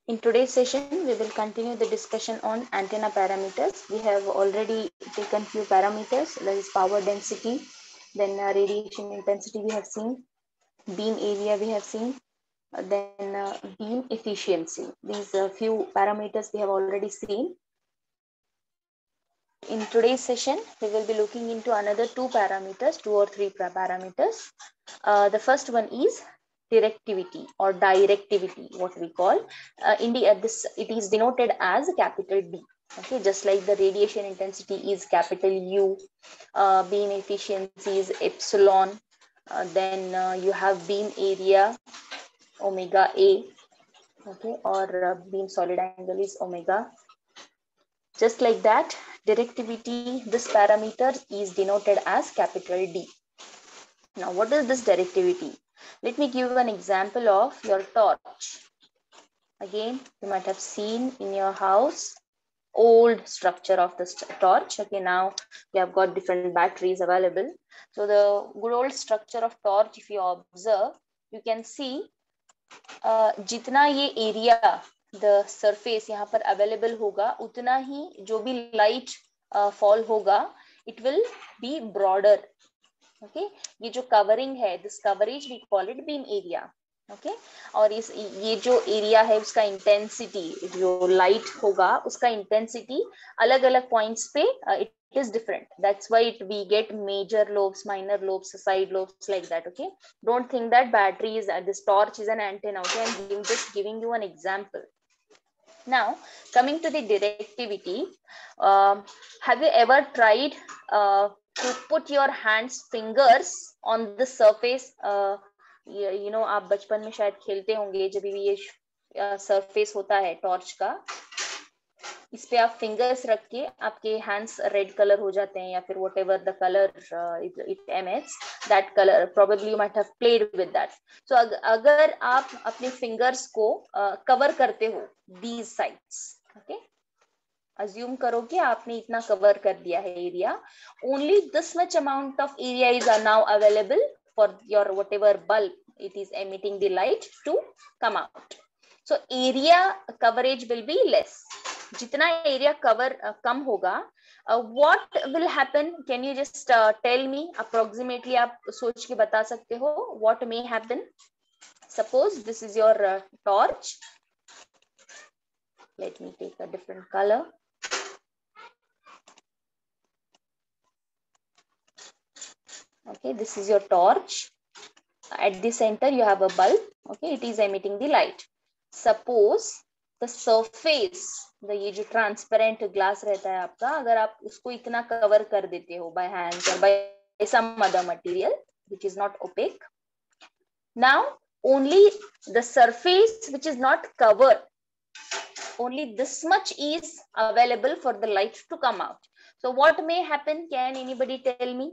In today's session, we will continue the discussion on antenna parameters. We have already taken few parameters, that is power density, then radiation intensity we have seen, beam area we have seen, then beam efficiency. These few parameters we have already seen. In today's session, we will be looking into another two parameters, two or three parameters. The first one is directivity or directivity, what we call. It is denoted as capital D. Okay, just like the radiation intensity is capital U, beam efficiency is epsilon, then you have beam area omega A, okay, or beam solid angle is omega. Just like that, directivity, this parameter is denoted as capital D. Now, what is this directivity? Let me give an example of your torch. Again, you might have seen in your house old structure of the torch. Okay, now we have got different batteries available. So the good old structure of torch, if you observe, you can see जितना ये area, the surface यहाँ पर available होगा, उतना ही जो भी light fall होगा, it will be broader. Okay, ये जो covering है, this coverage we call it beam area. Okay, और ये जो एरिया है उसका इंटेंसिटी, जो लाइट होगा उसका इंटेंसिटी अलग अलग पॉइंट्स पे it is different. That's why we get major lobes, minor lobes, side lobes, like that. Okay, don't think that battery is this torch is an antenna. Okay, I'm just giving you an example. Now, coming to the directivity, have you ever tried to put your fingers on the surface? You know, आप बचपन में शायद खेलते होंगे जब भी ये surface होता है टॉर्च का, इस पे आप फिंगर्स रख के आपके हैंड्स रेड कलर हो जाते हैं या फिर whatever the colour it emits, that colour probably you might have played with that. So अगर आप अपने फिंगर्स को कवर करते हो दीज साइड्स, ओके, अज्यूम करो कि आपने इतना कवर कर दिया है area, only this much amount of area is now available for your whatever bulb it is emitting the light to come out. So area coverage will be less. जितना area cover कम होगा, what will happen? Can you just tell me approximately? आप सोच के बता सकते हो what may happen? Suppose this is your torch. Let me take a different color. Okay, this is your torch. At the center you have a bulb. Okay, it is emitting the light. Suppose the surface, ये जो transparent glass रहता है आपका, अगर आप उसको इतना cover कर देते हो by hands or by some other material which is not opaque, now only the surface which is not covered, only this much is available for the light to come out. So what may happen? Can anybody tell me?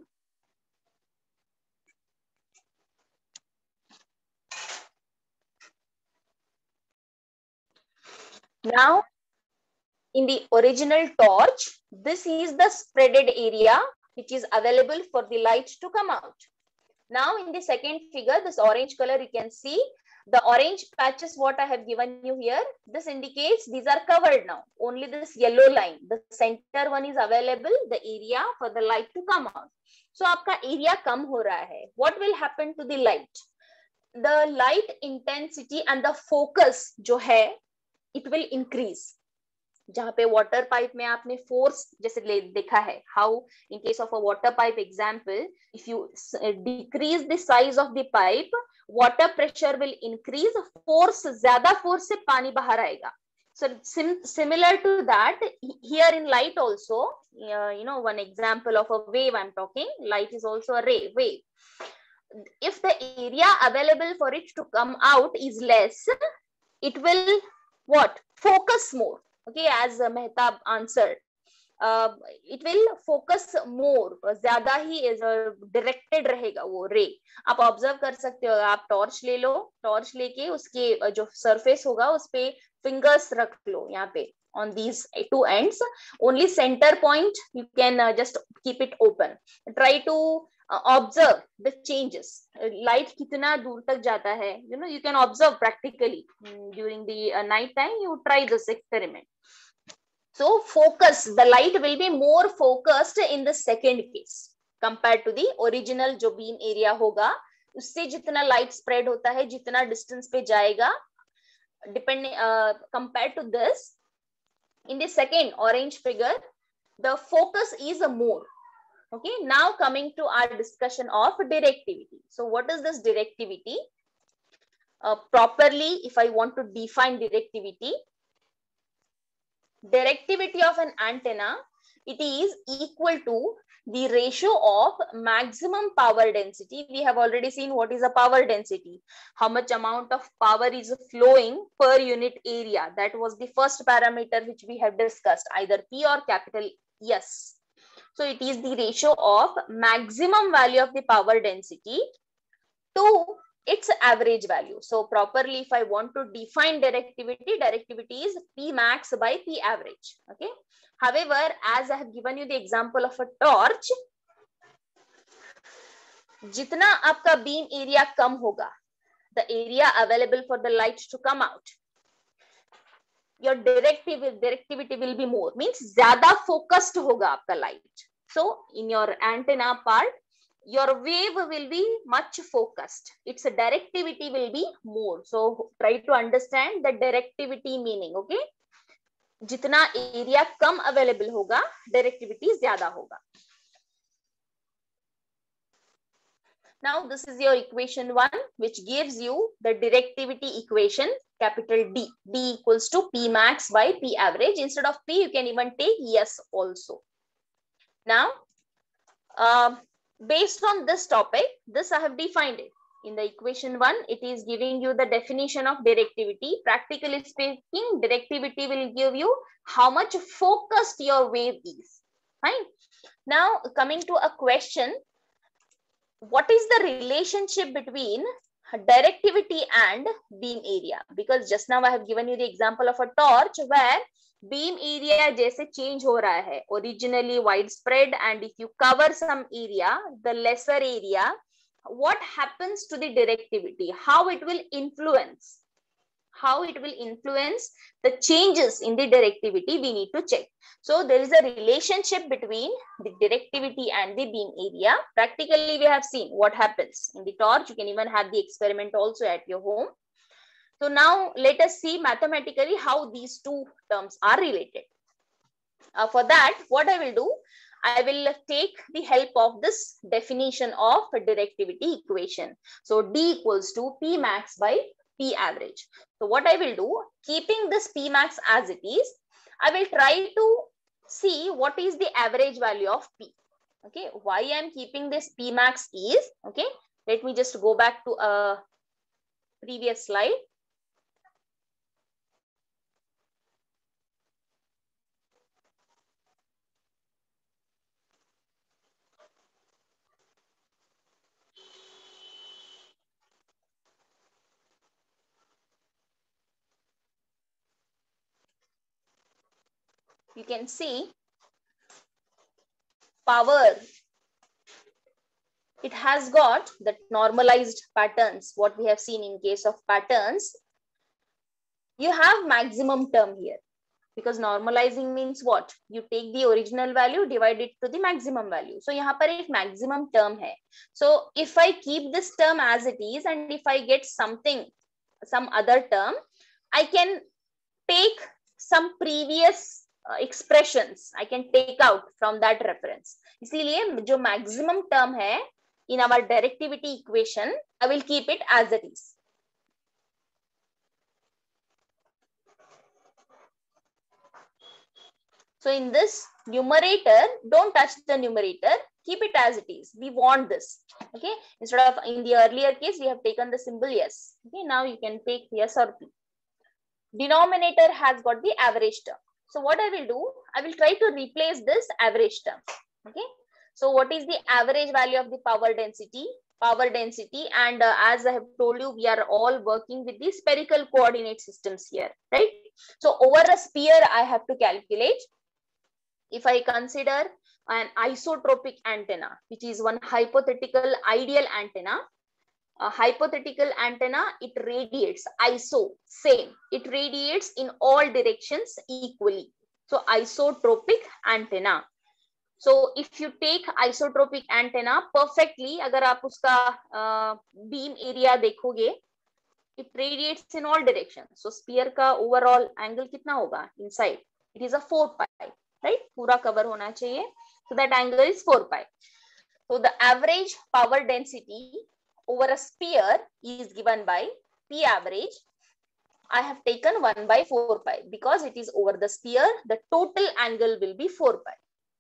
Now, in the original torch, this is the spreaded area which is available for the light to come out. Now, in the second figure, this orange color, you can see the orange patches what I have given you here. This indicates these are covered now. Only this yellow line, the center one is available, the area for the light to come out. So, आपका area कम हो रहा है. What will happen to the light? The light intensity and the focus जो है, it will increase. जहाँ पे water pipe में आपने फोर्स जैसे देखा है, how in case of a water pipe example, if you decrease the size of the pipe, water pressure will increase, force, ज्यादा फोर्स से पानी बाहर आएगा. So similar to that, here in light also, you know, one example of a wave I'm talking, light is also a ray wave. If the area available for it to come out is less, it will what? Focus more. Okay, as Mehtab answered, it will focus more, ज्यादा ही directed रहेगा वो ray. आप observe कर सकते हो, आप torch ले लो, torch लेके उसके जो surface होगा उस पे fingers रख लो यहाँ पे on these two ends. Only center point you can just keep it open. Try to observe the changes. Light kitna dur tak jata hai, you can observe practically during the night time. You try this experiment. So focus, the light will be more focused in the second case compared to the original जो beam area होगा, उससे जितना light spread होता है, जितना distance पे जाएगा, depending compared to this, in the second orange figure, the focus is more. Okay, now coming to our discussion of directivity. So what is this directivity? Properly, if I want to define directivity of an antenna, it is equal to the ratio of maximum power density. We have already seen what is a power density, how much amount of power is flowing per unit area. That was the first parameter which we have discussed, either P or capital S. So it is the ratio of maximum value of the power density to its average value. So properly, if I want to define directivity is P max by P average. Okay. However, as I have given you the example of a torch, jitna aapka beam area kam hoga, the area available for the light to come out, your directivity will be more, means zyada focused hoga aapka light. So in your antenna part, your wave will be much focused. Its directivity will be more. So try to understand the directivity meaning. Okay, jitna area kam available hoga, directivity zyada hoga. Now this is your equation 1, which gives you the directivity equation, capital D. D equals to P max by P average. Instead of P, you can even take S also. Now, based on this topic, this I have defined it. In the equation 1, it is giving you the definition of directivity. Practically speaking, directivity will give you how much focused your wave is. Fine. Now, coming to a question, what is the relationship between directivity and beam area? Because just now I have given you the example of a torch where beam area जैसे change हो रहा है, originally widespread, and if you cover some area, the lesser area, what happens to the directivity? How it will influence? How it will influence the changes in the directivity, we need to check. So there is a relationship between the directivity and the beam area. Practically, we have seen what happens in the torch. You can even have the experiment also at your home. So now let us see mathematically how these two terms are related. For that, what I will do, I will take the help of this definition of directivity equation. So D equals to P max by P average. So what I will do, keeping this P max as it is, I will try to see what is the average value of P. Okay, why I am keeping this P max is, okay, let me just go back to a previous slide. You can see power, it has got the normalized patterns. What we have seen in case of patterns, you have maximum term here, because normalizing means what? You take the original value, divide it to the maximum value. So यहाँ पर एक maximum term है. So if I keep this term as it is, and if I get something, some other term, I can take some previous expressions, I can take out from that reference. इसलिए जो maximum term है in our directivity equation, I will keep it as it is. So in this numerator, don't touch the numerator, keep it as it is. We want this. Okay, instead of in the earlier case, we have taken the symbol S. Okay, now you can take S or P. Denominator has got the average term. So what I will do, I will try to replace this average term. Okay, so what is the average value of the power density? Power density, and as I have told you, we are all working with the spherical coordinate systems here, right? So over a sphere, I have to calculate. If I consider an isotropic antenna, which is one hypothetical ideal antenna. A hypothetical antenna, it radiates same, it radiates in all directions equally. So isotropic antenna. So if you take isotropic antenna perfectly, agar aap uska beam area dekhoge, it radiates in all directions. So sphere ka overall angle kitna hoga inside? It is a 4 pi, right? Pura cover hona chahiye. So that angle is 4 pi. So the average power density over a sphere is given by P average. I have taken 1 by 4 pi because it is over the sphere. The total angle will be 4 pi.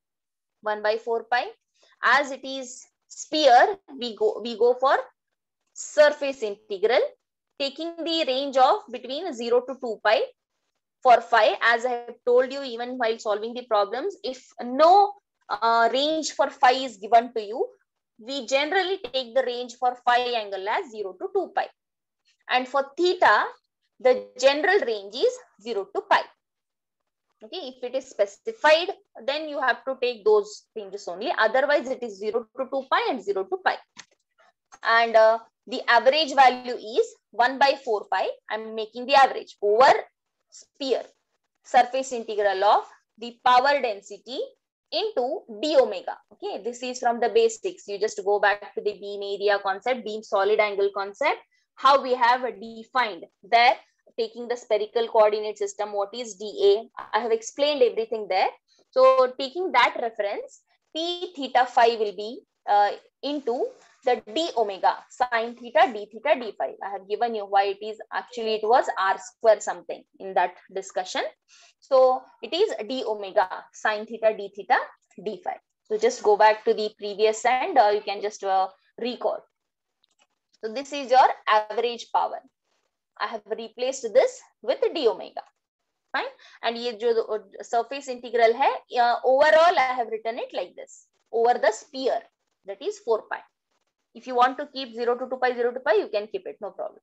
1 by 4 pi. As it is sphere, we go for surface integral, taking the range of between 0 to 2 pi. For phi, as I have told you even while solving the problems, if no range for phi is given to you, we generally take the range for phi angle as 0 to 2 pi. And for theta, the general range is 0 to pi. Okay, if it is specified, then you have to take those ranges only. Otherwise, it is 0 to 2 pi and 0 to pi. And the average value is 1 by 4 pi. I'm making the average over sphere. Surface integral of the power density into d omega. Okay, this is from the basics. You just go back to the beam area concept, beam solid angle concept, how we have defined there, taking the spherical coordinate system, what is dA. I have explained everything there. So taking that reference, P theta phi will be into the d omega sine theta d theta d phi. I have given you why it is, actually it was r square something in that discussion. So it is d omega sine theta d theta d phi. So just go back to the previous and you can just recall. So this is your average power. I have replaced this with d omega. Fine. And ye jo surface integral hai, overall I have written it like this. Over the sphere, that is 4 pi. If you want to keep 0 to 2 pi, 0 to pi, you can keep it, no problem.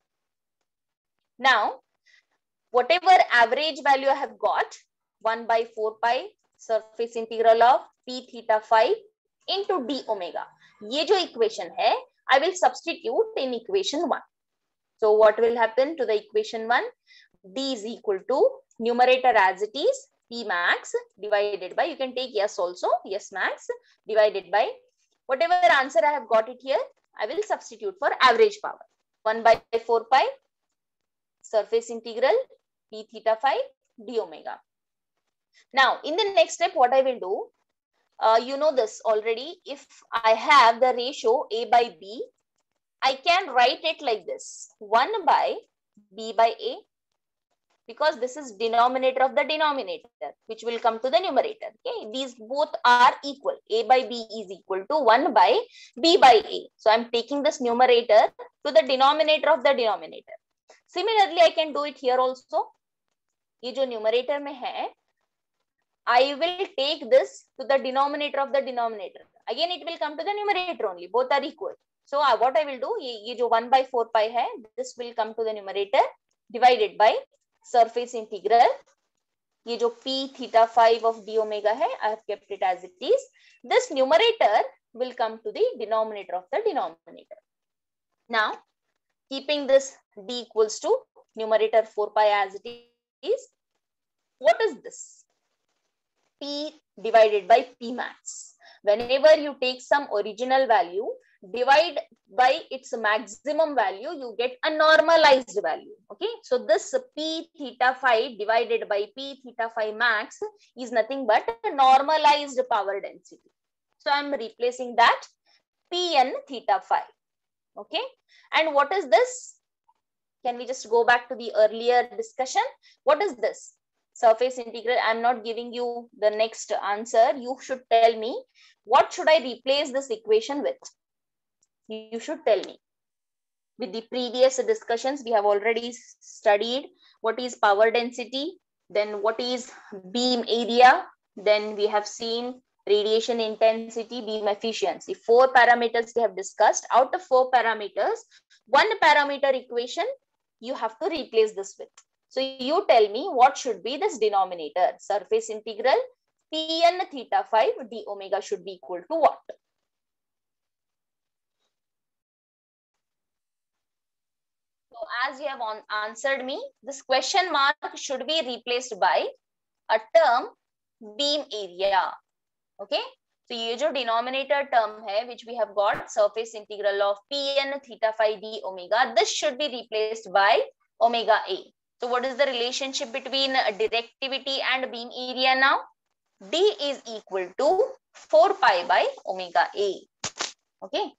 Now, whatever average value I have got, 1 by 4 pi surface integral of P theta phi into d omega. Ye jo equation hai, I will substitute in equation 1. So what will happen to the equation 1? D is equal to numerator as it is, P max divided by, you can take S also, S max divided by whatever answer I have got it here, I will substitute for average power. 1 by 4 pi surface integral P theta phi d omega. Now, in the next step, what I will do, you know this already. If I have the ratio A by B, I can write it like this: 1 by B by A, because this is denominator of the denominator, which will come to the numerator. Okay, these both are equal. A by B is equal to 1 by B by A. So I'm taking this numerator to the denominator of the denominator. Similarly, I can do it here also. ये जो numerator में है, I will take this to the denominator of the denominator. Again, it will come to the numerator only. Both are equal. So what I will do, ये जो 1 by 4 pi है, this will come to the numerator divided by surface integral. ये जो P theta phi of d omega है, I have kept it as it is. This numerator will come to the denominator of the denominator. Now, keeping this d equals to numerator 4 pi as it is, what is this? P divided by P max. Whenever you take some original value, divide by its maximum value, you get a normalized value. Okay, so this P theta phi divided by P theta phi max is nothing but a normalized power density. So I'm replacing that Pn theta phi. Okay, and what is this? Can we just go back to the earlier discussion? What is this? Surface integral. I'm not giving you the next answer. You should tell me, what should I replace this equation with? You should tell me. With the previous discussions, we have already studied what is power density, then what is beam area, then we have seen radiation intensity, beam efficiency. 4 parameters we have discussed. Out of 4 parameters, 1 parameter equation you have to replace this with. So you tell me what should be this denominator. Surface integral Pn theta 5 d omega should be equal to what? So as you have answered me, this question mark should be replaced by a term beam area. Okay, so ये जो denominator term है which we have got surface integral of Pn theta phi d omega, this should be replaced by omega A. So what is the relationship between directivity and beam area now? D is equal to 4 pi by omega A. Okay.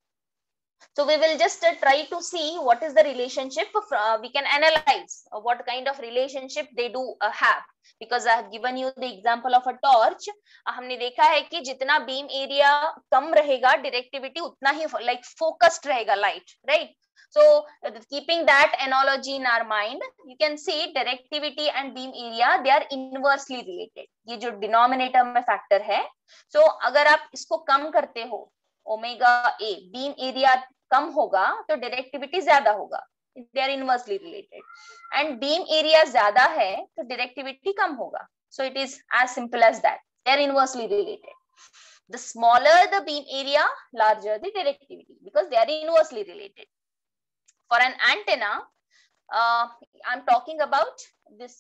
So we will just try to see what is the relationship. We can analyze what kind of relationship they do have. Because I have given you the example of a torch. हमने देखा है कि जितना beam area कम रहेगा, directivity उतना ही like focused रहेगा light, right? So keeping that analogy in our mind, you can see directivity and beam area, they are inversely related. ये जो denominator में factor है, so अगर आप इसको कम करते हो, ओमेगा ए, बीम एरिया कम होगा तो डायरेक्टिविटी ज्यादा होगा. They are inversely related. And beam area ज्यादा है तो डायरेक्टिविटी कम होगा. So it is as simple as that. They are inversely related. The smaller the beam area, larger the directivity, because they are inversely related. For an antenna, I'm talking about this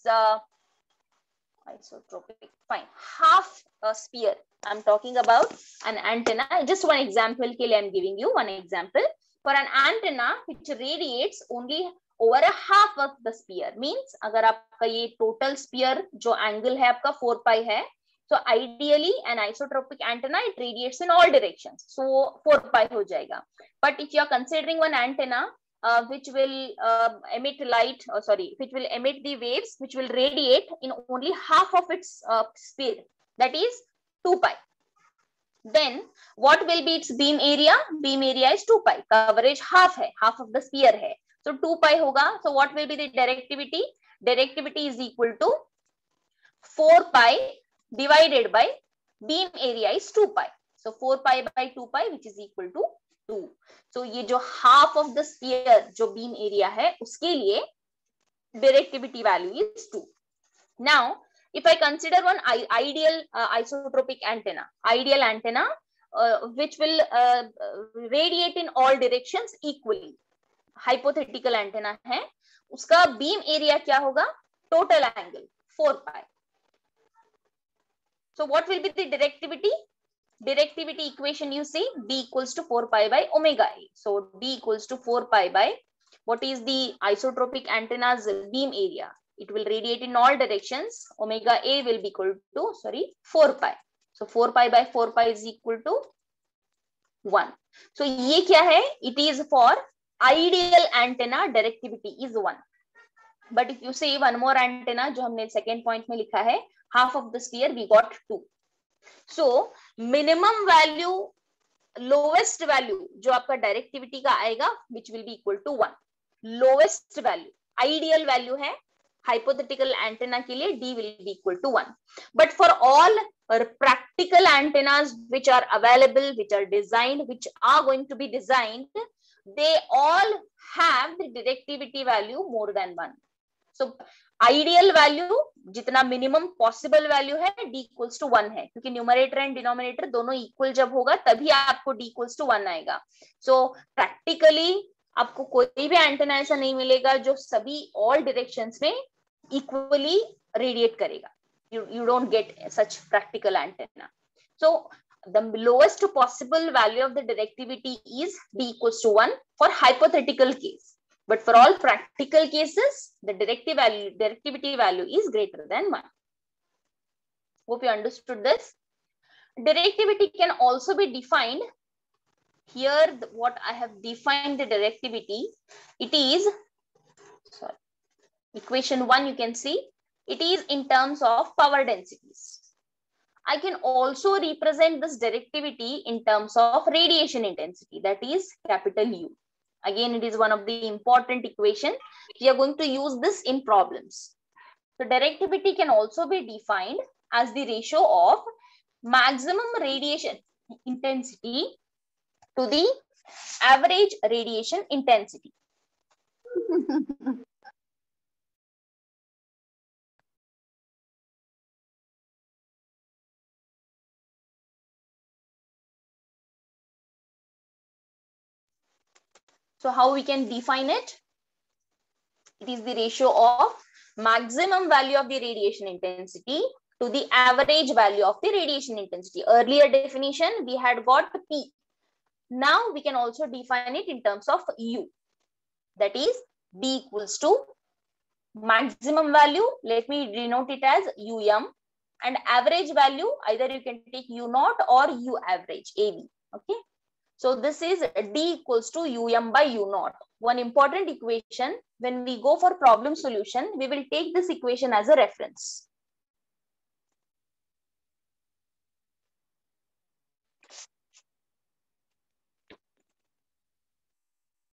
isotropic, fine, half a sphere. I'm talking about an antenna. Just one example ke liye I'm giving you one example. For an antenna which radiates only over a half of the sphere, means अगर आपका ये total sphere जो angle है आपका 4 pi है, so ideally an isotropic antenna, it radiates in all directions, so 4 pi हो जाएगा. But if you are considering one antenna which will emit light, which will emit the waves, which will radiate in only half of its speed, that is 2 pi. Then what will be its beam area? Beam area is 2 pi. Coverage half है, half of the sphere है. So 2 pi होगा. So what will be the directivity? Directivity is equal to 4 pi divided by beam area is 2 pi. So 4 pi by 2 pi, which is equal to 2. So ये जो half of the sphere जो beam area है उसके लिए directivity value is 2. Now if I consider one ideal isotropic antenna, which will radiate in all directions equally, hypothetical antenna है, उसका beam area क्या होगा? Total angle 4 pi. So what will be the directivity? Directivity equation you see, D equals to 4 pi by omega A. So D equals to 4 pi by, what is the isotropic antenna's beam area? It will radiate in all directions. Omega A will be equal to, 4 pi. So 4 pi by 4 pi is equal to 1. So ये क्या है? It is for ideal antenna, directivity is 1. But if you see one more antenna जो हमने second point में लिखा है, half of the sphere we got 2. So minimum value, lowest value जो आपका directivity का आएगा, which will be equal to 1. Lowest value, ideal value है hypothetical antenna के लिए D will be equal to 1. But for all practical antennas which are available, which are designed, which are going to be designed, they all have the directivity value more than 1. So ideal value जितना minimum possible value है D equals to 1 है, क्योंकि numerator and denominator दोनों equal जब होगा तभी आपको D equals to 1 आएगा. So practically आपको कोई भी एंटेना ऐसा नहीं मिलेगा जो सभी all directions में equally radiate करेगा. You don't get such practical antenna. So the lowest possible value of the directivity is D equals to 1 for hypothetical case. But for all practical cases, the directivity value is greater than 1. Hope you understood this. Directivity can also be defined. Here, what I have defined the directivity, it is, equation 1 you can see, it is in terms of power densities. I can also represent this directivity in terms of radiation intensity, that is capital U. Again, it is one of the important equation. We are going to use this in problems. So directivity can also be defined as the ratio of maximum radiation intensity to the average radiation intensity. So how we can define it? It is the ratio of maximum value of the radiation intensity to the average value of the radiation intensity. Earlier definition, we had got P. Now we can also define it in terms of U. That is D equals to maximum value. Let me denote it as UM, and average value, either you can take U naught or U average, AV. Okay. So this is D equals to UM by U naught. One important equation, when we go for problem solution, we will take this equation as a reference.